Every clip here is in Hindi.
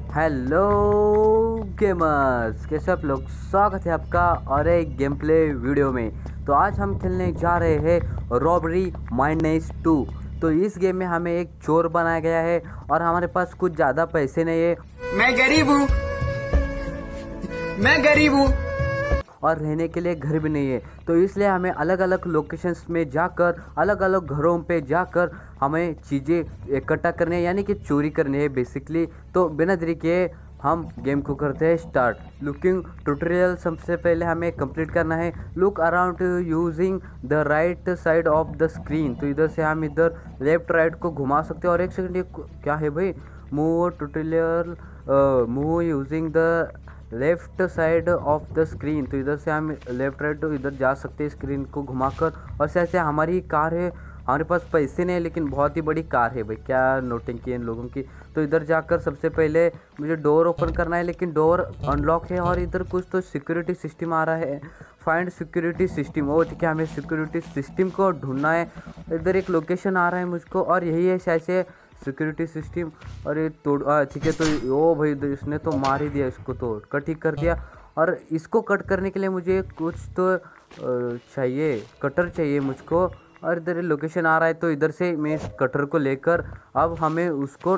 हेलो गेमर्स, कैसे आप लोग। स्वागत है आपका और एक गेम प्ले वीडियो में। तो आज हम खेलने जा रहे हैं रॉबरी माइनस 2। तो इस गेम में हमें एक चोर बनाया गया है और हमारे पास कुछ ज़्यादा पैसे नहीं है। मैं गरीब हूँ। मैं गरीब हूँ। और रहने के लिए घर भी नहीं है। तो इसलिए हमें अलग अलग लोकेशंस में जाकर, अलग अलग घरों पे जाकर हमें चीज़ें इकट्ठा करनी है, यानी कि चोरी करनी है बेसिकली। तो बिना देरी किए हम गेम को करते हैं स्टार्ट। लुकिंग ट्यूटोरियल सबसे पहले हमें कंप्लीट करना है। Look around using the right side of the screen. तो इधर से हम इधर लेफ्ट राइट को घुमा सकते हैं। और एक सेकंड, ये क्या है भाई? Move tutorial, move using the left side of the screen. तो इधर से हम लेफ्ट राइट तो इधर जा सकते हैं स्क्रीन को घुमाकर। और ऐसे हमारी कार है, हमारे पास पैसे नहीं लेकिन बहुत ही बड़ी कार है भाई। क्या नोटिंग की इन लोगों की। तो इधर जाकर सबसे पहले मुझे डोर ओपन करना है, लेकिन डोर अनलॉक है। और इधर कुछ तो सिक्योरिटी सिस्टम आ रहा है, फाइंड सिक्योरिटी सिस्टम। ओ ठीक है, हमें सिक्योरिटी सिस्टम को ढूंढना है। इधर एक लोकेशन आ रहा है मुझको और यही है शायद से सिक्योरिटी सिस्टम। और ये तोड़ ठीक है। तो ओ भाई, इसने तो मार ही दिया, इसको तो कट ही कर दिया। और इसको कट करने के लिए मुझे कुछ तो चाहिए, कटर चाहिए मुझको। और इधर लोकेशन आ रहा है, तो इधर से मैं इस कटर को लेकर अब हमें उसको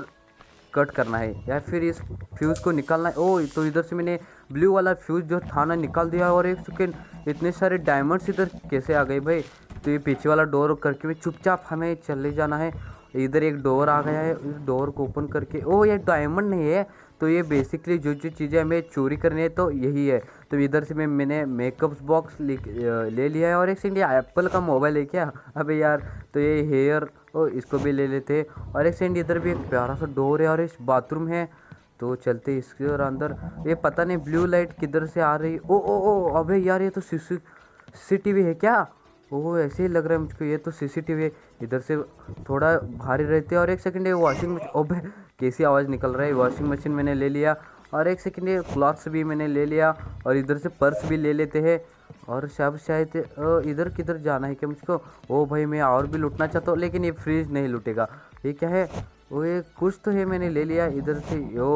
कट करना है या फिर इस फ्यूज़ को निकालना है। ओ तो इधर से मैंने ब्लू वाला फ्यूज़ जो था ना निकाल दिया। और एक सेकेंड, इतने सारे डायमंड्स इधर कैसे आ गए भाई? तो ये पीछे वाला डोर करके भी चुपचाप हमें चले जाना है। इधर एक डोर आ गया है, इस डोर को ओपन करके। ओ ये डायमंड नहीं है, तो ये बेसिकली जो जो चीज़ें हमें चोरी करनी है तो यही है। तो इधर से मैंने मेकअप बॉक्स ले लिया है। और एक सेकंड, ये एप्पल का मोबाइल है क्या? अबे यार, तो ये हेयर, ओ इसको भी ले लेते हैं। और एक सेकंड, इधर भी एक प्यारा सा डोर है और इस बाथरूम है, तो चलते इसके और अंदर। ये पता नहीं ब्लू लाइट किधर से आ रही। ओ ओ ओ अबे यार, ये तो सीसीटीवी है क्या? ओह ऐसे ही लग रहा है मुझको, ये तो सीसीटीवी है। इधर से थोड़ा भारी रहते हैं। और एक सेकंड, ये वॉशिंग मशीन, ओबे कैसी आवाज़ निकल रहा है। वॉशिंग मशीन मैंने ले लिया। और एक सेकंड, ये क्लॉथ्स भी मैंने ले लिया। और इधर से पर्स भी ले लेते हैं। और शायद इधर किधर जाना है क्या मुझको? ओ भाई, मैं और भी लूटना चाहता हूँ लेकिन ये फ्रीज नहीं लूटेगा। ये क्या है? वो ये कुछ तो है, मैंने ले लिया इधर से।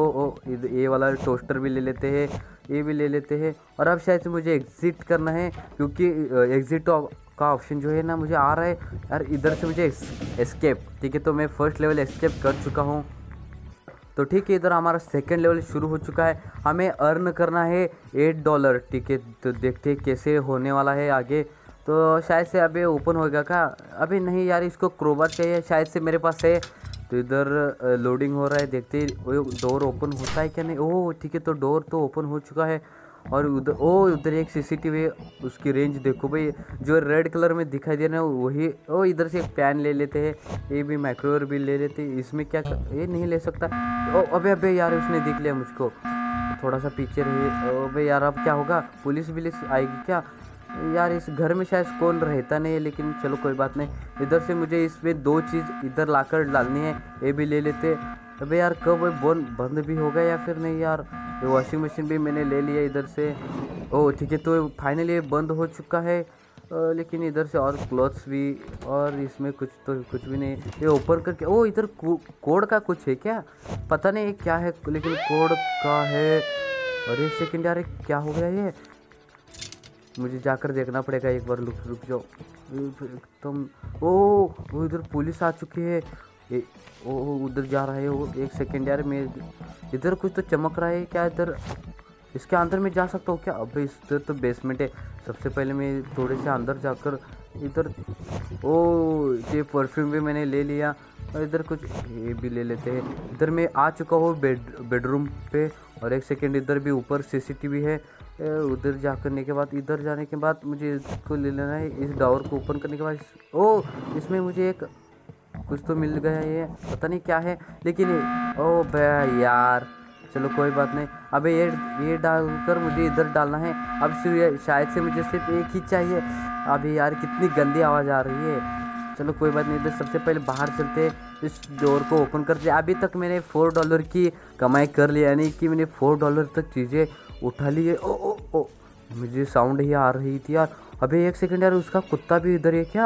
ये वाला टोस्टर भी ले लेते हैं, ये भी ले लेते हैं। और अब शायद से मुझे एग्जिट करना है, क्योंकि एग्जिट का ऑप्शन जो है ना मुझे आ रहा है यार। इधर से मुझे एस्केप, ठीक है। तो मैं फर्स्ट लेवल एस्केप कर चुका हूँ। तो ठीक है, इधर हमारा सेकंड लेवल शुरू हो चुका है। हमें अर्न करना है $8, ठीक है। तो देखते हैं कैसे होने वाला है आगे। तो शायद से अभी ओपन होएगा क्या? अभी नहीं यार, इसको क्रोबार चाहिए शायद से, मेरे पास है। तो इधर लोडिंग हो रहा है, देखते हैं वो डोर ओपन होता है क्या नहीं। ओह ठीक है, तो डोर तो ओपन हो चुका है। और उधर एक सीसीटीवी है, उसकी रेंज देखो भाई, जो रेड कलर में दिखाई दे रहा है वही। ओ इधर से एक पैन ले लेते हैं, ये भी माइक्रोवेव भी ले लेते हैं। इसमें क्या ये नहीं ले सकता। ओ अबे यार, उसने देख लिया मुझको, थोड़ा सा पीछे रहिए। अबे यार, अब क्या होगा? पुलिस आएगी क्या यार? इस घर में शायद कौन रहता नहीं है, लेकिन चलो कोई बात नहीं। इधर से मुझे इसमें दो चीज़ इधर लाकर डालनी है, ये भी ले लेते। अबे यार, कब बंद भी होगा या फिर नहीं यार? ये वॉशिंग मशीन भी मैंने ले लिया इधर से। ओह ठीक है, तो फाइनली ये बंद हो चुका है। लेकिन इधर से और क्लॉथ्स भी, और इसमें कुछ भी नहीं। ये ओपन करके, ओ इधर कोड का कुछ है क्या? पता नहीं क्या है, लेकिन कोड का है। और एक सेकेंड यार, क्या हो गया ये? मुझे जाकर देखना पड़ेगा एक बार। रुक जाओ तुम। वो इधर पुलिस आ चुकी है। ओ उधर जा रहा है वो। एक सेकेंड यार, मैं इधर कुछ तो चमक रहा है क्या? इधर इसके अंदर में जा सकता हूँ क्या? अबे इधर तो बेसमेंट है। सबसे पहले मैं थोड़े से अंदर जाकर इधर, ओ ये परफ्यूम भी मैंने ले लिया। और इधर कुछ ये भी ले लेते हैं। इधर मैं आ चुका हूँ बेडरूम पे। और एक सेकेंड, इधर भी ऊपर सीसीटीवी है। उधर जा करने के बाद, इधर जाने के बाद मुझे इसको ले लेना है। इस डोर को ओपन करने के बाद, ओ इसमें मुझे एक कुछ तो मिल गया, ये पता नहीं क्या है लेकिन ओ भाई यार, चलो कोई बात नहीं। अबे ये डालकर मुझे इधर डालना है। अब शायद से मुझे सिर्फ एक ही चाहिए। अभी यार, कितनी गंदी आवाज़ आ रही है। चलो कोई बात नहीं, इधर सबसे पहले बाहर चलते, इस डोर को ओपन करते। अभी तक मैंने $4 की कमाई कर ली, यानी कि मैंने $4 तक चीज़ें उठा ली है। ओ ओ ओ मुझे साउंड ही आ रही थी यार। अबे एक सेकंड यार, उसका कुत्ता भी इधर है क्या?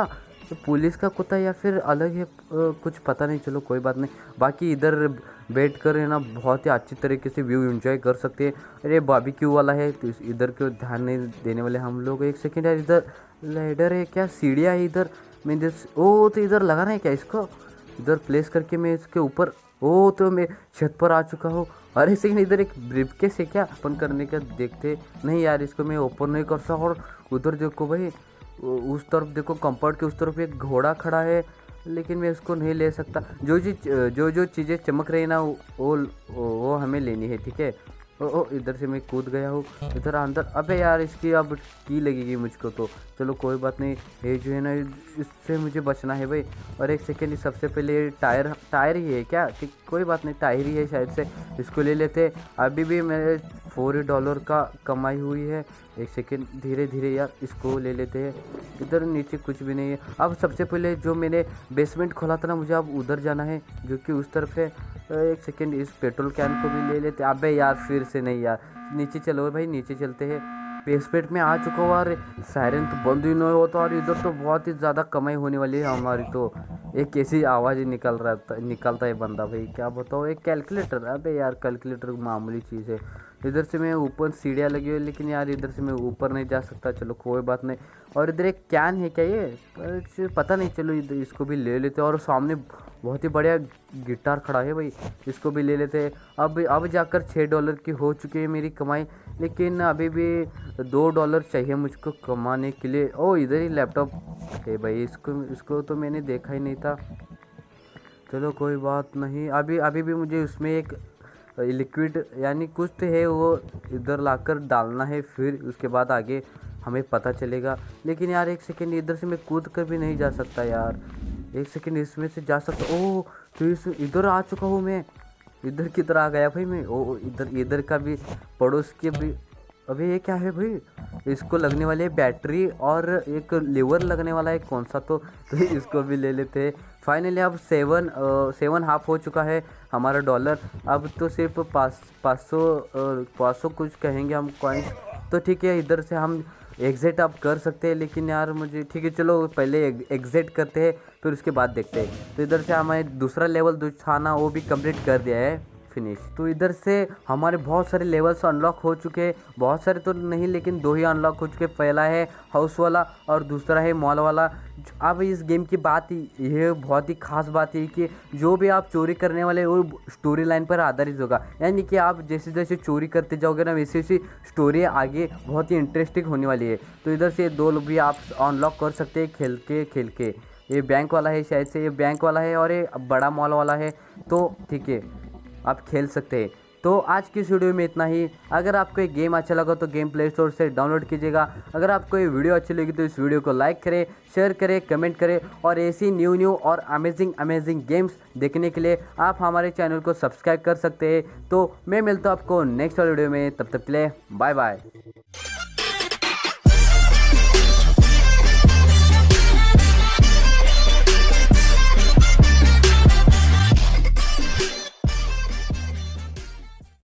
तो पुलिस का कुत्ता या फिर अलग है, कुछ पता नहीं, चलो कोई बात नहीं। बाकी इधर बैठ कर है ना बहुत ही अच्छी तरीके से व्यू एंजॉय कर सकते हैं। अरे बारबेक्यू वाला है तो इधर क्यों ध्यान नहीं देने वाले हम लोग। एक सेकेंड यार, इधर लैडर है क्या, सीढ़ियाँ है इधर। मैं इधर ओ तो इधर लगाना है क्या इसको, इधर प्लेस करके मैं इसके ऊपर। ओ तो मैं छत पर आ चुका हूँ। अरे सेकंड, इधर एक ब्रीफकेस है क्या, ओपन करने का देखते। नहीं यार, इसको मैं ओपन नहीं कर सकता। और उधर देखो भाई, उस तरफ देखो, कंपाउंड के उस तरफ एक घोड़ा खड़ा है, लेकिन मैं उसको नहीं ले सकता। जो जो चीज़ें चमक रही है ना वो हमें लेनी है, ठीक है। ओ इधर से मैं कूद गया हूँ इधर अंदर। अबे यार, इसकी अब की लगेगी मुझको तो। चलो कोई बात नहीं, ये जो है ना इससे मुझे बचना है भाई। और एक सेकेंड, सबसे पहले टायर ही है क्या, ठीक, कोई बात नहीं, टायर ही है शायद से, इसको ले लेते। अभी भी मेरे $4 का कमाई हुई है। एक सेकेंड, धीरे धीरे यार इसको ले लेते हैं। इधर नीचे कुछ भी नहीं है। अब सबसे पहले जो मैंने बेसमेंट खोला था ना, मुझे अब उधर जाना है जो कि उस तरफ है। एक सेकेंड, इस पेट्रोल कैन को भी ले लेते। अबे यार फिर से नहीं यार, नीचे चलो भाई, नीचे चलते हैं। बेसमेंट में आ चुका हूँ और सायरन तो बंद ही नहीं होता। और इधर तो बहुत ही ज़्यादा कमाई होने वाली है हमारी तो। एक कैसी आवाज़ ही निकलता है बंदा भाई, क्या बताओ। एक कैलकुलेटर, अबे यार कैलकुलेटर मामूली चीज़ है। इधर से मैं ऊपर सीढ़ियाँ लगी हुई, लेकिन यार इधर से मैं ऊपर नहीं जा सकता। चलो कोई बात नहीं। और इधर एक कैन है क्या ये, पता नहीं, चलो इधर इसको भी ले लेते। और सामने बहुत ही बढ़िया गिटार खड़ा है भाई, इसको भी ले लेते हैं। अब जाकर $6 की हो चुकी है मेरी कमाई, लेकिन अभी भी $2 चाहिए मुझको कमाने के लिए। ओ इधर ही लैपटॉप है भाई, इसको तो मैंने देखा ही नहीं था। चलो कोई बात नहीं। अभी भी मुझे उसमें एक लिक्विड यानी कुछ तो है, वो इधर लाकर डालना है, फिर उसके बाद आगे हमें पता चलेगा। लेकिन यार एक सेकेंड, इधर से मैं कूद कर भी नहीं जा सकता यार। एक सेकेंड, इसमें से जा सकता। ओह तो इधर आ चुका हूँ मैं, इधर की तरह आ गया भाई मैं। ओ इधर का भी पड़ोस के भी। अबे ये क्या है भाई, इसको लगने वाली है बैटरी और एक लीवर लगने वाला है कौन सा, तो इसको भी ले लेते हैं। फाइनली अब 7.5 हो चुका है हमारा डॉलर। अब तो सिर्फ 500 कुछ कहेंगे हम कॉइन्स, तो ठीक है। इधर से हम एग्ज़िट अब कर सकते हैं, लेकिन यार मुझे, ठीक है चलो पहले एग्ज़िट करते हैं, फिर उसके बाद देखते हैं। तो इधर से हमें दूसरा लेवल जो था ना, वो भी कंप्लीट कर दिया है, फिनिश। तो इधर से हमारे बहुत सारे लेवल्स अनलॉक हो चुके हैं, बहुत सारे तो नहीं लेकिन 2 ही अनलॉक हो चुके। पहला है हाउस वाला और दूसरा है मॉल वाला। अब इस गेम की बात, ये बहुत ही खास बात है कि जो भी आप चोरी करने वाले वो स्टोरी लाइन पर आधारित होगा। यानी कि आप जैसे जैसे चोरी करते जाओगे ना, वैसे वैसे स्टोरी आगे बहुत ही इंटरेस्टिंग होने वाली है। तो इधर से 2 भी आप अनलॉक कर सकते हैं खेल के। ये बैंक वाला है शायद से, ये बैंक वाला है और ये बड़ा मॉल वाला है, तो ठीक है आप खेल सकते हैं। तो आज की इस वीडियो में इतना ही। अगर आपको ये गेम अच्छा लगा तो गेम प्ले स्टोर से डाउनलोड कीजिएगा। अगर आपको ये वीडियो अच्छी लगी तो इस वीडियो को लाइक करें, शेयर करें, कमेंट करें। और ऐसी न्यू और अमेजिंग गेम्स देखने के लिए आप हमारे चैनल को सब्सक्राइब कर सकते हैं। तो मैं मिलता हूँ आपको नेक्स्ट वीडियो में, तब तक के लिए बाय बाय।